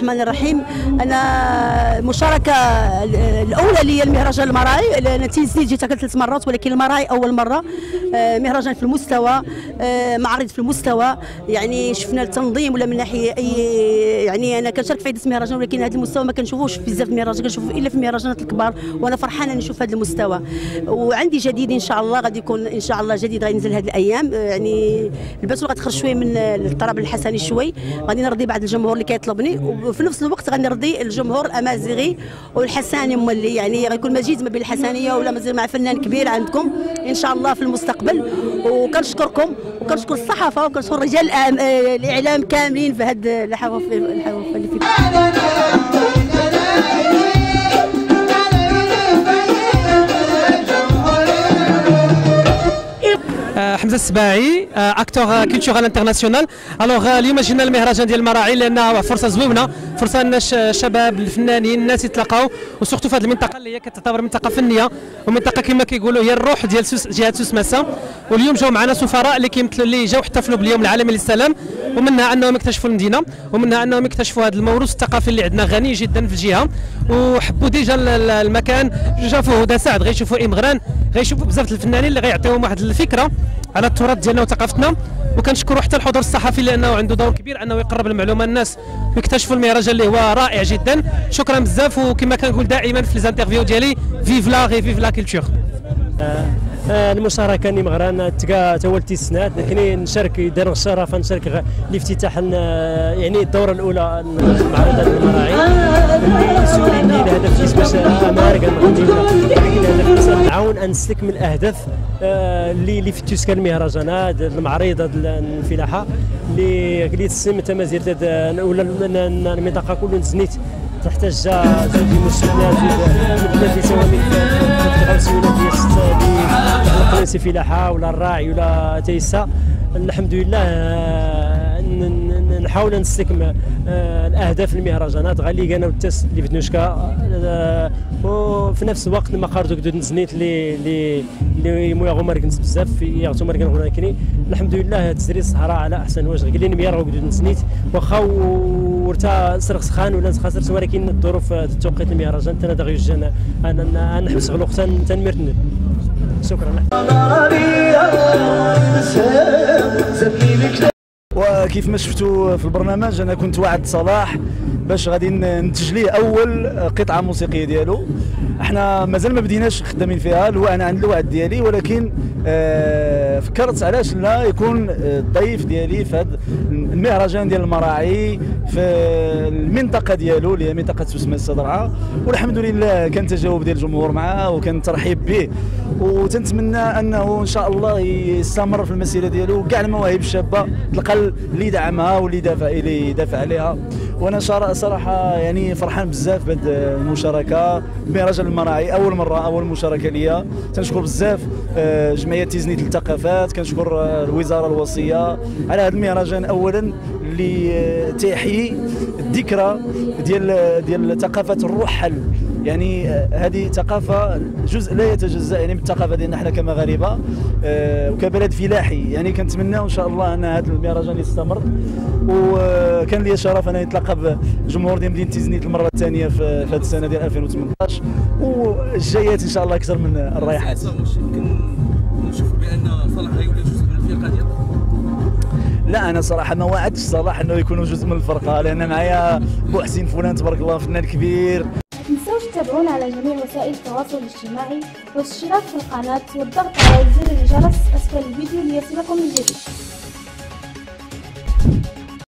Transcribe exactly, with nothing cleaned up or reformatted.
الرحمن الرحيم. انا المشاركه الاولى لي المهرجان المراعي، انا تيزني جيت ثلاث مرات ولكن المراعي اول مره. مهرجان في المستوى، معرض في المستوى، يعني شفنا التنظيم ولا من ناحيه اي، يعني انا كنشارك في عده مهرجان ولكن هذا المستوى ما كنشوفوش بزاف المهرجان، كنشوفو الا في المهرجانات الكبار، وانا فرحانه نشوف هذا المستوى. وعندي جديد ان شاء الله، غادي يكون ان شاء الله جديد غينزل هذه الايام، يعني البسوا غتخرج شويه من الطرب الحسني شوي، غادي نرضي بعض الجمهور اللي كيطلبني، وفي نفس الوقت غادي نرضي الجمهور الامازيغي والحساني مولي، يعني غيكون مزيج ما بين الحسنيه ولا مزيج مع فنان كبير عندكم ان شاء الله في المستقبل. وكنشكركم وكنشكر الصحافه وكنشكر رجال الاعلام كاملين في هذه الحوافل اللي فيكم. حمزه السباعي، اكتور كولتورال انترناسيونال. الوغ اليوم جينا المهرجان ديال المراعي لان فرصه زوينه، فرصه ان الشباب الفنانين الناس يتلاقاو، وسورتو في هذه المنطقه اللي هي كتعتبر منطقه فنيه ومنطقه كما كيقولوا هي الروح ديال سوس جهه سوس مسا. واليوم جاو معنا سفراء اللي كيمثلوا اللي جاو احتفلوا باليوم العالمي للسلام، ومنها انهم اكتشفوا المدينه، ومنها انهم اكتشفوا هذا الموروث الثقافي اللي عندنا غني جدا في الجهه، وحبوا ديجا المكان. شافوا هدى سعد، غيشوفوا امغران، غيشوفوا بزاف الفنانين اللي غيعطيوهم واحد الفكره على التراث ديالنا وثقافتنا. وكنشكروا حتى الحضور الصحفي لانه عنده دور كبير انه يقرب المعلومه للناس ويكتشفوا المهرجان اللي هو رائع جدا. شكرا بزاف، وكما كنقول دائما في ليزانترفيو ديالي، فيف لا غي فيف لا كولتور. المشاركه اللي مغران تلقى تا هو التسنات، لكن نشارك دار الشرف نشارك لافتتاح يعني الدوره الاولى معرض المراعي اللي سوليني الهدف ديال باش اماركا ولكن نعاون ان نستكمل الاهداف اللي اللي في تسكن المهرجانات المعارض الفلاحه اللي اللي تسمى تمازير ولا المنطقه كلها نزنيت تحتاج زوج مسؤولات في سوامي التغوسيونات ديال القناصي فلاحه ولا الراعي ولا تيسا. الحمد لله نحاول نستكمل الاهداف المهرجانات غالي انا والتاس اللي في دنوشكا، وفي نفس الوقت المقر دوك نزنيت اللي اللي اللي مويا غوماركنس بزاف في ياغتو ماركن هناكني. الحمد لله تسري الصحراء على احسن وجه، قليل ميار غدود نزنيت واخا ورتا سرق سخان ولا خسرت، ولكن الظروف توقيت المهرجان انا دغيا جانا انا نحبس غلوق تنمرتني. شكرا. وكيف ما شفتوا في البرنامج انا كنت وعد صلاح باش غادي ننتج ليه اول قطعه موسيقيه ديالو. احنا مازال ما بديناش خدامين فيها، هو انا عندي الوعد ديالي، ولكن آه فكرت علاش لا يكون الضيف ديالي في هذا المهرجان ديال المراعي في المنطقه ديالو اللي هي منطقه سوس مسا درعا. والحمد لله كان تجاوب ديال الجمهور معاه وكان ترحيب به، وتنتمنى انه ان شاء الله يستمر في المسيره ديالو، كاع المواهب الشابه تلقى اللي يدعمها واللي يدافع اللي يدافع عليها. وانا صراحه يعني فرحان بزاف بهذه المشاركه بمهرجان المراعي، اول مره اول مشاركه ليا. تنشكر بزاف جمعيه تيزنيت للثقافات، كنشكر الوزاره الوصيه على هذا المهرجان اولا اللي تيحيي الذكرى ديال ديال ثقافه الرحل. يعني هذه ثقافه جزء لا يتجزا يعني من الثقافه ديالنا حنا كمغاربه وكبلد فلاحي. يعني كنتمنى ان شاء الله ان هذا المهرجان يستمر، وكان لي شرف انا نتلاقى بالجمهور ديال مدينه تيزنيت المره الثانيه في هذه السنه ديال ألفين وثمنطاش، والجايات ان شاء الله اكثر من الرايحات. يمكن نشوفوا بان صلاح غيولي جزء من الفرقه ديالنا. لا انا صراحه ما وعدتش صلاح انه يكونوا جزء من الفرقه، لان معايا بو حسين فلان تبارك الله فنان كبير. ما تنسوش تتابعونا على جميع وسائل التواصل الاجتماعي والاشتراك في القناه والضغط على زر الجرس اسفل الفيديو ليصلكم الجديد.